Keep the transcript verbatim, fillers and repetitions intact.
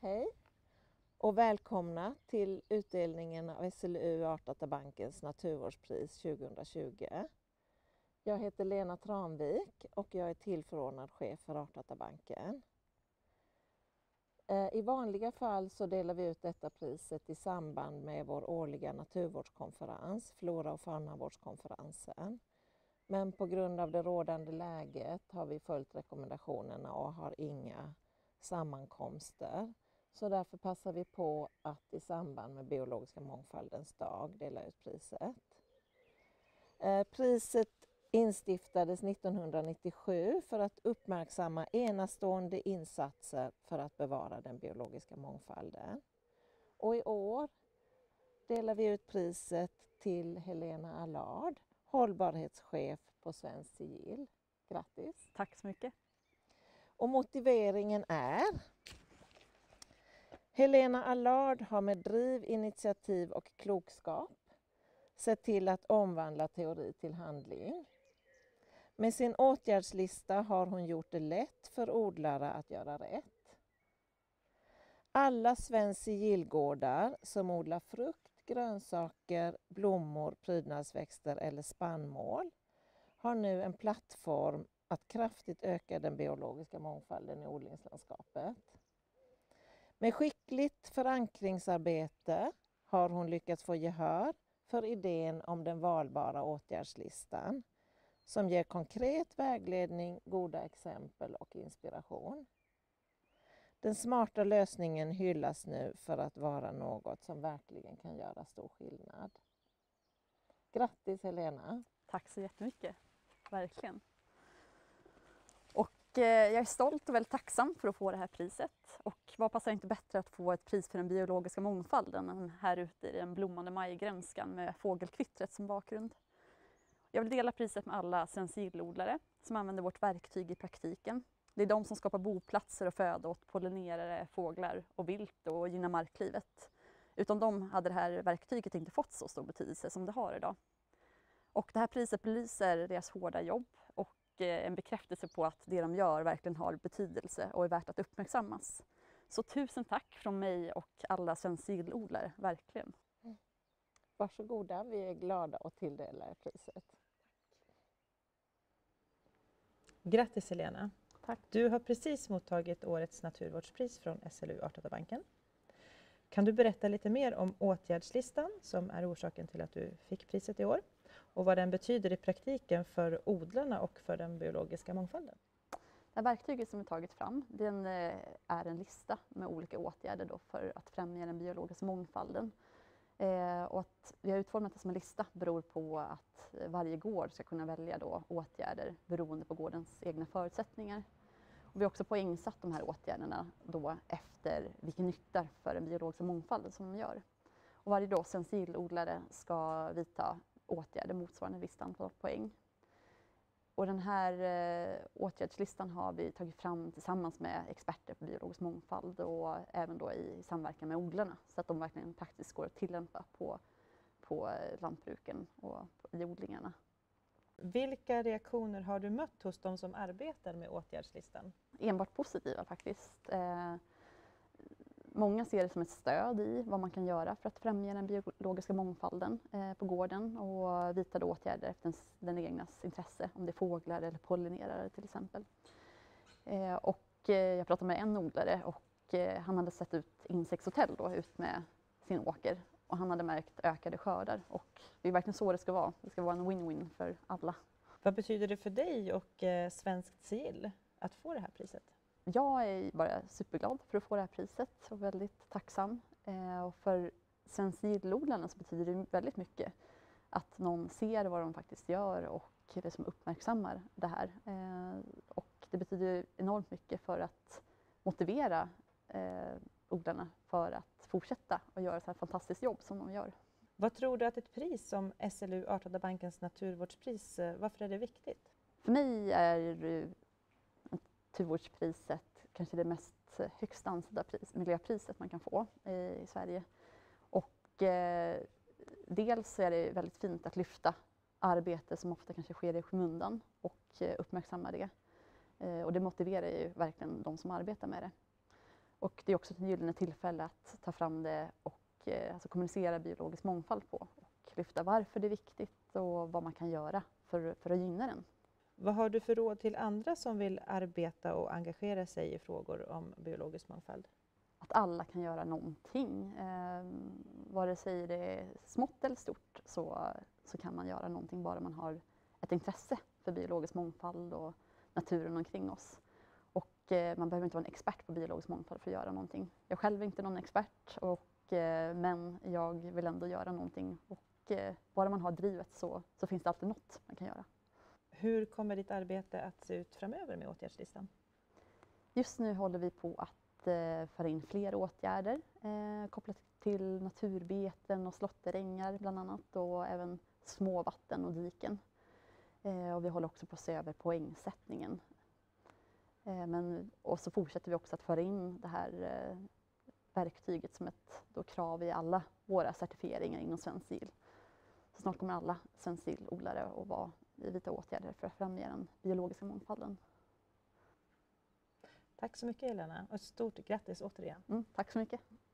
Hej och välkomna till utdelningen av S L U Artdatabankens naturvårdspris tjugohundratjugo. Jag heter Lena Tranvik och jag är tillförordnad chef för Artdatabanken. I vanliga fall så delar vi ut detta priset i samband med vår årliga naturvårdskonferens, Flora- och faunavårdskonferensen. Men på grund av det rådande läget har vi följt rekommendationerna och har inga sammankomster. Så därför passar vi på att i samband med biologiska mångfaldens dag dela ut priset. Priset instiftades nittonhundranittiosju för att uppmärksamma enastående insatser för att bevara den biologiska mångfalden. Och i år delar vi ut priset till Helena Allard, hållbarhetschef på Svenskt Sigill. Grattis! Tack så mycket! Och motiveringen är: Helena Allard har med driv, initiativ och klokskap sett till att omvandla teori till handling. Med sin åtgärdslista har hon gjort det lätt för odlare att göra rätt. Alla Svenskt Sigillgårdar som odlar frukt, grönsaker, blommor, prydnadsväxter eller spannmål har nu en plattform att kraftigt öka den biologiska mångfalden i odlingslandskapet. Med skickligt förankringsarbete har hon lyckats få gehör för idén om den valbara åtgärdslistan som ger konkret vägledning, goda exempel och inspiration. Den smarta lösningen hyllas nu för att vara något som verkligen kan göra stor skillnad. Grattis Helena! Tack så jättemycket, verkligen. Och eh, jag är stolt och väldigt tacksam för att få det här priset. Och vad passar inte bättre att få ett pris för den biologiska mångfalden än här ute i den blommande majgrönskan med fågelkvittret som bakgrund. Jag vill dela priset med alla Svenskt Sigill-odlare som använder vårt verktyg i praktiken. Det är de som skapar boplatser och föda åt pollinerare, fåglar och vilt och gynnar marklivet. Utan dem hade det här verktyget inte fått så stor betydelse som det har idag. Och det här priset belyser deras hårda jobb och en bekräftelse på att det de gör verkligen har betydelse och är värt att uppmärksammas. Så tusen tack från mig och alla Svenskt Sigill-odlare, verkligen. Varsågoda, vi är glada att tilldela er priset. Grattis Helena! Tack. Du har precis mottagit årets naturvårdspris från S L U Artdatabanken. Kan du berätta lite mer om åtgärdslistan som är orsaken till att du fick priset i år och vad den betyder i praktiken för odlarna och för den biologiska mångfalden? Det här verktyget som vi tagit fram, den är en lista med olika åtgärder då för att främja den biologiska mångfalden. Eh, och att vi har utformat det som en lista beror på att varje gård ska kunna välja då åtgärder beroende på gårdens egna förutsättningar. Och vi har också poängsatt de här åtgärderna då efter vilken nytta för den biologiska mångfalden som de gör. Och varje då Svenskt Sigill-odlare ska vidta åtgärder motsvarande listan på poäng. Och den här eh, åtgärdslistan har vi tagit fram tillsammans med experter på biologisk mångfald och även då i samverkan med odlarna så att de verkligen praktiskt går att tillämpa på, på lantbruken och i odlingarna. Vilka reaktioner har du mött hos de som arbetar med åtgärdslistan? Enbart positiva faktiskt. Eh, många ser det som ett stöd i vad man kan göra för att främja den biologiska mångfalden eh, på gården och vidta åtgärder efter den egnas intresse, om det är fåglar eller pollinerare till exempel. Eh, och eh, jag pratade med en odlare och eh, han hade sett ut insektshotell då, ut med sin åker och han hade märkt ökade skördar och det är verkligen så det ska vara. Det ska vara en win-win för alla. Vad betyder det för dig och eh, Svenskt Sigill att få det här priset? Jag är bara superglad för att få det här priset och väldigt tacksam. Eh, och för Svenskt Sigill-odlarna så betyder det väldigt mycket att någon ser vad de faktiskt gör och det som uppmärksammar det här. Eh, och det betyder enormt mycket för att motivera eh, odlarna för att fortsätta och göra så här fantastiskt jobb som de gör. Vad tror du att ett pris som S L U Artdatabankens naturvårdspris, varför är det viktigt? För mig är naturvårdspriset kanske det mest högst ansedda pris, miljöpriset man kan få i, i Sverige. Och eh, dels är det väldigt fint att lyfta arbete som ofta kanske sker i skymundan och eh, uppmärksamma det. Eh, och det motiverar ju verkligen de som arbetar med det. Och det är också ett gyllene tillfälle att ta fram det och eh, alltså kommunicera biologisk mångfald på och lyfta varför det är viktigt och vad man kan göra för, för att gynna den. Vad har du för råd till andra som vill arbeta och engagera sig i frågor om biologisk mångfald? Att alla kan göra någonting. Eh, vare sig det är smått eller stort så, så kan man göra någonting bara man har ett intresse för biologisk mångfald och naturen omkring oss. Och eh, man behöver inte vara en expert på biologisk mångfald för att göra någonting. Jag själv är inte någon expert, och, eh, men jag vill ändå göra någonting. Och eh, bara man har drivet så, så finns det alltid något man kan göra. Hur kommer ditt arbete att se ut framöver med åtgärdslistan? Just nu håller vi på att eh, föra in fler åtgärder eh, kopplat till naturbeten och slåtterängar bland annat, och även småvatten och diken. Eh, och vi håller också på att se över poängsättningen. Eh, men, och så fortsätter vi också att föra in det här eh, verktyget som ett då, krav i alla våra certifieringar inom Svensk sill. Så snart kommer alla svensk sillodlare att vara i vita åtgärder för att främja den biologiska mångfalden. Tack så mycket Helena, och stort grattis återigen. Mm, tack så mycket.